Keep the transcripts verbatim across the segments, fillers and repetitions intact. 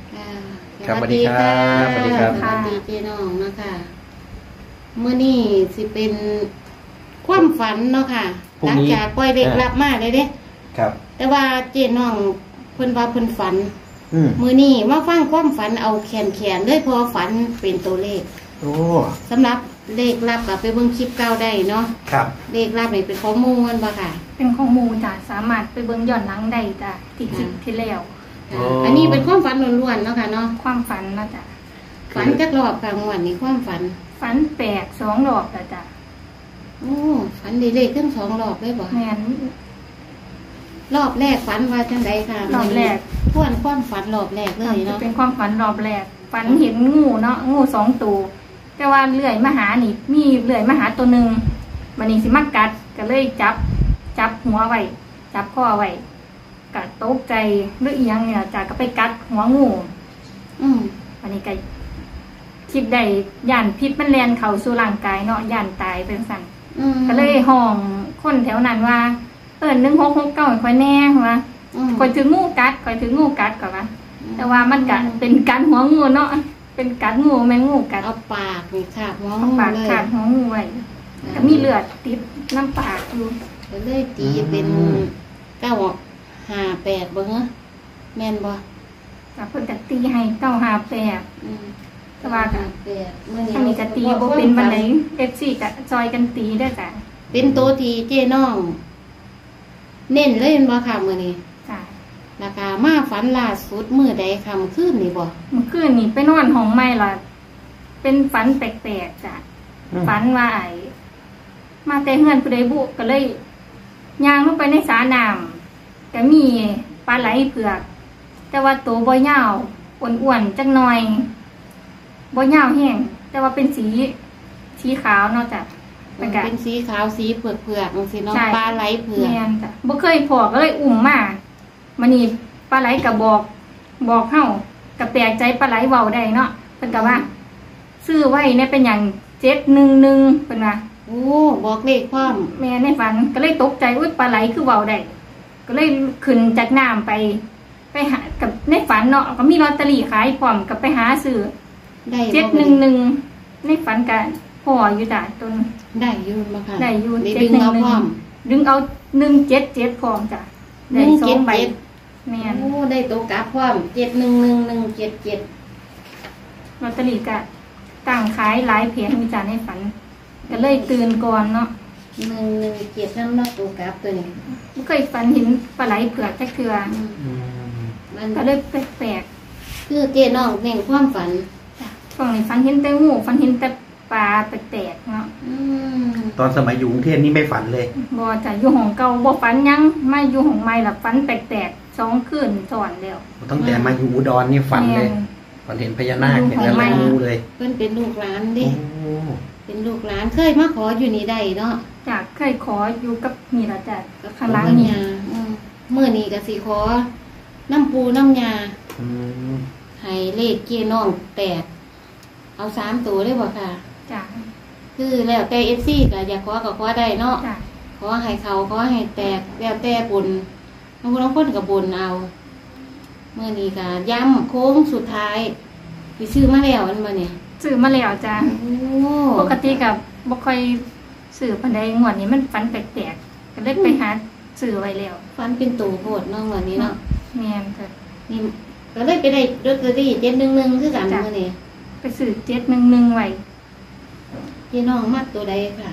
ครับสวัสดีครับสวัสดีครับสวัสดีพี่น้องนะคะเมื่อนี้สิเป็นความฝันเนาะค่ะหลังจากปล่อยเด็กรับมาเลยเด้ครับแต่ว่าเจ๊น้องเพิ่นว่าเพิ่นฝันมื้อนี้มาฟังความฝันเอาแขนแขนเลยพอฝันเป็นตัวเลขโอ้สำหรับเลขลับก็ไปเบิ่งคลิปเก่าได้เนาะครับเลขลับนี่เป็นข้อมูลมันบ่ค่ะเป็นข้อมูลจ้ะสามารถไปเบิ่งย้อนหลังได้จ้ะที่คลิปที่แล้วอันนี้เป็นความฝันล้วนๆเนาะค่ะเนาะความฝันเนาะจ้ะฝันจักรอบกลางวันนี่ความฝันฝันแปลกสองรอบแล้วจ้ะโอ้ฝันดีเลขทั้งสองรอบเลยบ่แม่นรอบแรกฝันว่าจังไดค่ะรอบแรกทวนความฝันรอบแรกเลยเนาะเป็นความฝันรอบแรกฝันเห็นงูเนาะงูสองตัวแต่ว่าเลื่อยมาหานี่มีเลื่อยมาหาตัวหนึ่งวันนี้สิมากัดก็เลยจับจับหัวไว้จับข้อไว้กัดตกใจหรืออีหยังเนี่ยจากก็ไปกัดหัวงูอืมวันนี้ก็คิดได้ย่านพิษมันแล่นเข้าสู่ร่างกายเนาะย่านตายเป็นสั่นก็เลยห้องคนแถวนั้นว่าเอิ้นหนึ่งหกหกเก้าค่อยแน่ว่าค่อยถึงงูกัดค่อยถึงงูกัดก่อนว่าแต่ว่ามันก็เป็นการหัวงูเนาะเป็นกัดงูแมงงูกัดเอาปากนี่ขาดหัวงูเลยปากขาดหัวงูไว้ก็มีเลือดติดน้ำปากอยู่ก็เลยตีเป็นเก้าห้าแปดบ่ฮะแม่นบ่ก็เพิ่นก็ตีให้เก้าห้าแปดแต่ว่าก็อันนี้ก็ตีบ่เป็นบันได เอฟ ซี ก็จอยกันตีได้จ้ะเป็นตัวที่เจ๊น้องเน้นเลยบ่ค่ะมื้อนี้จ้ะราคามาฝันล่าสุดมื้อใดค่ำคืนนี่บ่เมื่อคืนนี่ไปนอนห้องใหม่ล่ะเป็นฝันแปลกๆจ้ะฝันว่าไอ้มาแต่เฮือนผู้ใดบุก็เลยย่างลงไปในสระน้ำก็มีปลาไหลเผือกแต่ว่าตัวบ่ยาวอ้วนๆจักหน่อยบ่ยาวแห้งแต่ว่าเป็นสีสีขาวเนาะจ้ะเป็นสีขาวสีเผือกๆจังซี่เนาะปลาไหลเผือกแม่นจ้ะบ่เคยพอก็เลยอุ้มมามื้อนี้ปลาไหลก็บอกบอกเฮาก็แปลกใจปลาไหลเว้าได้เนาะเพิ่นก็ว่าซื้อไว้เนี่ยเป็นหยังเจ็ดหนึ่งหนึ่งเพิ่นว่าโอ้บอกเลขพร้อมแม่ในฝันก็เลยตกใจอุ๊ยปลาไหลคือเว้าได้ก็เลยขึ้นจากน้ำไปไปหากับในฝันเนาะก็มีลอตเตอรี่ขายพร้อมกับไปหาซื้อได้เจ็ดหนึ่งหนึ่งในฝันกันพ่ออยู่จ้ะต้นได้อยู่บ่ค่ะได้อยู่เจ็ดหนึ่งหนึ่งดึงเอาหนึ่งเจ็ดเจ็ดพร้อมจ้ะได้สองใบแม่นโอ้ได้ตัวกลับพร้อมเจ็ดหนึ่งหนึ่งหนึ่งเจ็ดเจ็ดลอตเตอรี่ก็ตั้งขายหลายแผงมีจ้ะในฝันก็เลยตื่นก่อนเนาะหนึ่งหนึ่งเจ็ดน้ำนอกตัวกลับตัวนี้ไม่เคยฝันเห็นปลาไหลเผือกจักเทื่อมันก็เลยแปลกๆคือเจ๊น้องเน่งความฝันช่วงนี้ฝันเห็นแต่งูฝันเห็นแต่ปลาแปลกๆเนาะตอนสมัยอยู่กรุงเทพนี่ไม่ฝันเลยบ่จ้ะอยู่ห้องเก่าบ่ฝันยังไม่อยู่ห้องใหม่ล่ะฝันแปลกๆสองคืนซ้อนแล้วตั้งแต่มาอยู่อุดรนี่ฝันเลยฝันเห็นพญานาคเห็นอะไรงูเลยเพิ่นเป็นลูกหลานดิเป็นลูกหลานเคยมาขออยู่นี่ได้เนาะจ้ะเคยขออยู่กับนี่ล่ะจ้ะกับข้างหลังนี่มื้อนี้ก็สิขอน้ำปูน้ำยาให้เลขเจ๊น้องแตกเอาสามตัวได้บ่ค่ะจ้ะคือแล้วแต่ เอฟ ซี ก็อยากขอก็ขอได้เนาะขอให้เขาขอให้แตกแล้วแต่บุญบางคนบางคนก็บุญเอาเมื่อนี้ก็ย้ำโค้งสุดท้ายไปซื้อมาแล้วอันบ่เนี่ยซื้อมาแล้วจ้ะปกติก็บ่ค่อยซื้อปานใดงวดนี้มันฝันแปลกๆก็เลยไปหาซื้อไว้แล้วฝันเป็นตู่โหดเนาะวันนี้เนาะแม่นค่ะนี่ก็เลยไปได้ลอตเตอรี่เจ็ดหนึ่งหนึ่งคือกันเมื่อนี้ไปซื้อเจ็ดหนึ่งหนึ่งไว้พี่น้องมัดตัวใดค่ะ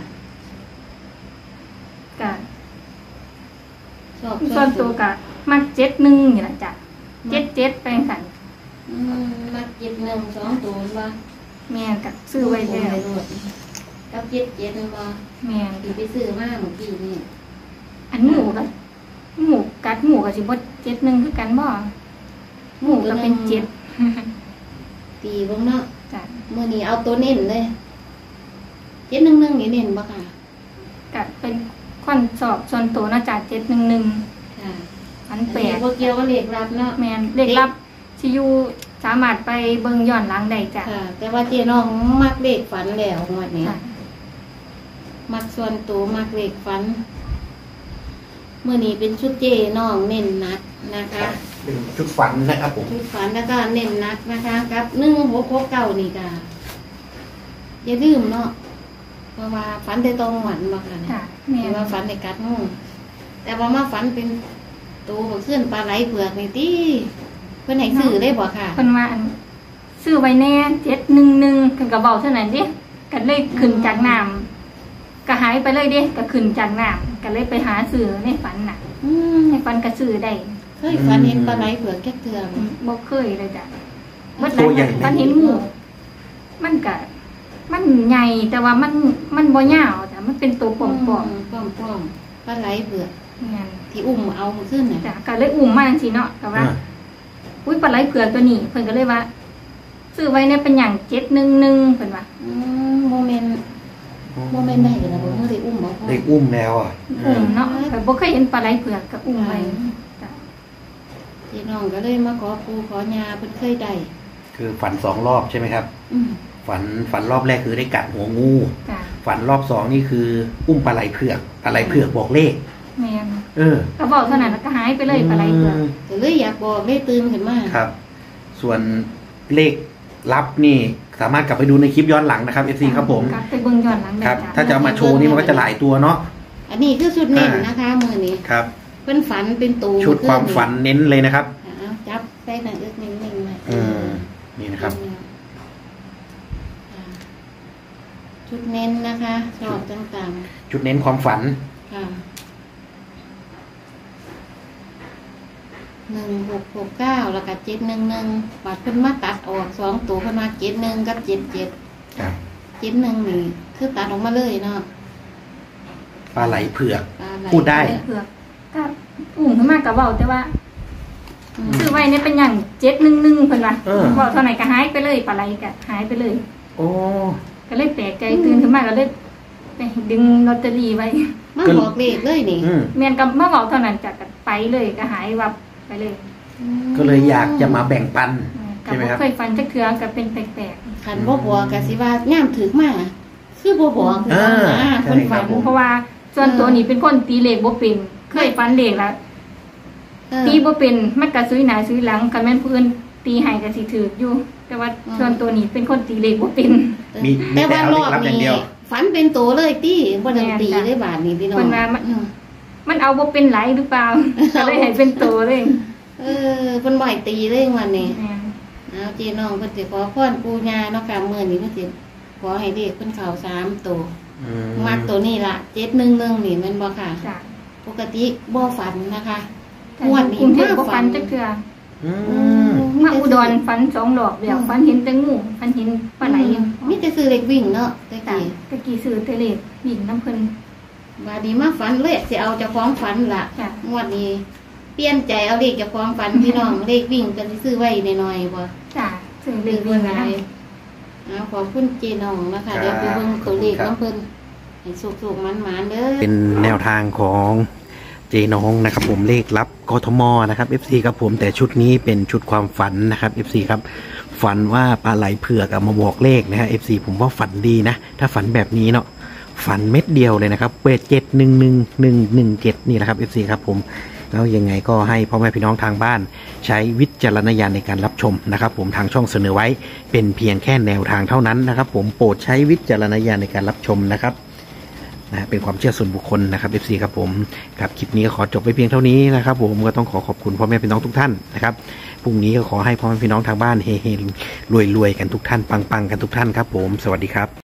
กะชอบส่วนตัวกะมัดเจ็ดหนึ่งนี่แหละจ้ะเจ็ดเจ็ดไปสั่นมัดเจ็ดหนึ่งสองตัวว่าแม่กะซื้อไว้แล้วกับเจ็ดเจ็ดว่าแม่ที่ไปซื้อมาเมื่อกี้นี่อันหมูกะหมูกัดหมูกะสิบดเจ็ดหนึ่งคือกันบ่หมูก็เป็นเจ็ดตีบ้างเนาะจ้ะเมื่อนี้เอาตัวเน้นเลยเจ็ดหนึ่งหนึ่งนี่เน้นบ่ค่ะกะเป็นคอนสอบส่วนตัวน่าจะเจ็ดหนึ่งหนึ่งค่ะอันแปลกพวกเกี่ยวกับเลขลับเนาะแมนเลขลับที่อยู่สามารถไปเบิ่งย้อนหลังได้จ้ะค่ะแต่ว่าเจ๊น้องมักเลขฝันแล้วงวดนี้มักส่วนตัวมักเลขฝันเมื่อนี้เป็นชุดเจ๊น้องเน้นนักนะคะเป็นชุดฝันนะครับผมชุดฝันแล้วก็เน้นหนักนะคะกับหนึ่งหกหกเก้านี่ก็อย่าลืมเนาะเพราะว่าฝันได้ตรงหวันบอกกันค่ะแม่เห็นว่าฝันในกัดงูแต่ว่ามาฝันเป็นตัวขึ้นปลาไหลเผือกนี่ที่เพื่อนให้ซื้อได้บอกค่ะเพิ่นว่าอันซื้อไว้แน่เจ็ดหนึ่งหนึ่งกันกระเบาเท่านั้นเด้กันเลยขึ้นจากน้ำก็หายไปเลยเด้ก็ขึ้นจากน้ำก็เลยไปหาซื้อในฝันน่ะอืมในฝันก็ซื้อได้เคยฝันเห็นปลาไหลเผือกแค่เตือมบ่เคยเลยจ้ะเบิดตัวใหญ่ไหมฝันเห็นงูมันก็มันใหญ่แต่ว่ามันมันบ่ยาวจ้ะมันเป็นตัวป่องป้อมป้อมป้อมปลาไหลเผือกๆเนี่ยที่อุ้มเอามาขึ้นน่ะจ้ะก็เลยอุ้มมาจังซี่เนาะก็ว่าอ่าอุ้ยปลาไหลเผือกตัวนี้เพิ่นก็เลยว่า ซื้อไว้เนี่ยเป็นอย่างเจ็ดหนึ่งหนึ่งเพิ่นว่าอืมโมเมนต์โมเมนต์ได้กันนะผมเมื่อได้อุ้มบอกพ่อเด็กอุ้มแล้วอ่ะอุ้มเนาะแต่บ่เคยเห็นปลาไหลเผือกกับอุ้มไว้จ้ะพี่น้องก็เลยมาขอปูขอยาเพิ่นเคยได้คือฝันสองรอบใช่ไหมครับอืมฝันฝันรอบแรกคือได้กัดหัวงูจ้ะฝันรอบสองนี่คืออุ้มปลาไหลเผือกปลาไหลเผือกบอกเลขแม่นเออก็บอกเท่านั้นแล้วก็หายไปเลยปลาไหลเผือกมก็เลยอยากบอกได้ตื่นขึ้นมาครับ ส่วนเลขลับนี่สามารถกลับไปดูในคลิปย้อนหลังนะครับ เอฟ ซี ครับผมกลับไปเบิ่งย้อนหลังได้ครับจ้ะถ้าจะเอามาโชว์นี่มันก็จะหลายตัวเนาะอันนี้คือชุดเน้นอ่านนะคะมือนี้ครับเพิ่นฝันเป็นตูชุดความฝันเน้นเลยนะครับเอาจับใส่หนังอึกนิ่งๆมาอืมนี่นะครับอ่าชุดเน้นนะคะชอบต่างจุดเน้นความฝันๆค่ะหนึ่งหกหกเก้าแล้วก็เจ็ดหนึ่งหนึ่งปัดเพิ่นมาตัดออกสองตัวเพิ่นมาเจ็ดหนึ่งกับเจ็ดเจ็ดครับเจ็ดหนึ่งนี่คือตัดออกมาเลยเนาะปลาไหลเผือกปลาหลพูดได้ปลาไหลเผือกก็อุ้มขึ้นมาก็เว้าแต่ว่าอืมซื้อไว้เนี่ยเป็นอย่างเจ็ดหนึ่งหนึ่งเพิ่นว่าเออเว้าเท่าไหร่ก็หายไปเลยปลาไหลก็หายไปเลยโอ้ก็เลยแปลกใจตื่นขึ้นมาก็เลยไปดึงลอตเตอรี่ไว้มาบอกเลขเลยนี่อืมแม่นกับมาบอกเท่านั้นจากกันไปเลยก็หายวับไปเลยก็เลยอยากจะมาแบ่งปันกับใช่ไหมครับเคยฟันจักเทือกับเป็นแปลกขันบ่บอกกะสิว่าย่ามถึกมาคือบ่บอกคืออ่าว่าใช่คนครัฝับนผมๆเพราะว่าส่วนตัวนี้เป็นคนตีเลขบ่เป็นเคยฟันเลขแล้วเออตีบ่เป็นมันก็ซื้อหน้าซื้อหลังคันแม่นผู้อื่นตีให้ก็สิถูกอยู่ แต่ว่าอืมส่วนตัวนี้เป็นคนตีเลขบ่เป็นมีมีแต่แต่ว่าเอารเลอขบลับอย่างนี้เดียวฝันเป็นตัวเลยตี้บ่ได้แม่นตีจ้ะได้บาทนี่พี่น้องเพิ่นว่ามันอืมมันเอาบ่เป็นไหลหรือเปล่า ก็เลยให้เป็นตัวเลยเออเพิ่นบ่ให้ตีเลยวันนี้แม่นเอาเจน้องเพิ่นสิขอพรปู่ย่าเนาะค่ะมื้อนี้เพิ่นสิขอให้เลขเพิ่นเข้าสามตัวอืมมักตัวนี้ล่ะเจ็ดหนึ่งหนึ่งนี่แม่นบ่ค่ะจ้ะปกติบ่ฝันนะคะแต่งวดนี้กรุงเทพมาบ่ฝัฟันนจักเทื่ออือืมมาอุดรฟันสองดอกเดียวฟันเห็นแต่งูฟันเห็นปลาไหลมีแต่ซื้อเลขวิ่งเนาะแต่จ้ะกี้ตะกี้ซื้อแต่เลขวิ่งน้ำเพิ่นบาดนี้มาฝันเลยสิเอาเจ้าของฝันล่ะจ้ะงวดนี้เปลี่ยนใจเอาเลขเจ้าของฝันพี่น้อง เลขวิ่งก็สิซื้อไว้หน่อยๆบ่จ้ะซื้อเลเลขขวิ่วิ่งงนะอะไรเอาขอบคุณเจน้องนะคะเดี๋ยวไปเบิ่งตัวเลขน้ำเพิ่นให้สุกๆมันๆเด้อเป็นแนวทางของเจน้องนะครับผมเลขลับกทมนะครับ เอฟ ซี ครับผมแต่ชุดนี้เป็นชุดความฝันนะครับ เอฟ ซี ครับฝันว่าปลาไหลเผือกเอามาบอกเลขนะฮะ เอฟ ซี ผมว่าฝันดีนะถ้าฝันแบบนี้เนาะฝันเม็ดเดียวเลยนะครับเปิดเจ็ดหนึ่งหนึ่งหนึ่งหนึ่งเจ็ดนี่แหละครับ เอฟ ซี ครับผมแล้วยังไงก็ให้พ่อแม่พี่น้องทางบ้าน ใช้วิจารณญาณในการรับชมนะครับ ผมทางช่องเสนอไว้เป็นเพียงแค่แนวทางเท่านั้นนะครับ ผมโปรดใช้วิจารณญาณในการรับชมนะครับนะเป็นความเชื่อส่วนบุคคลนะครับ เอฟ ซี ครับผมครับคลิปนี้ก็ขอจบไปเพียงเท่านี้นะครับ ผมก็ต้องขอขอบคุณพ่อแม่พี่น้องทุกท่านนะครับพรุ่งนี้ก็ขอให้พ่อแม่พี่น้องทางบ้านเฮๆรวยๆกันทุกท่านปังๆกันทุกท่านครับผมสวัสดีครับ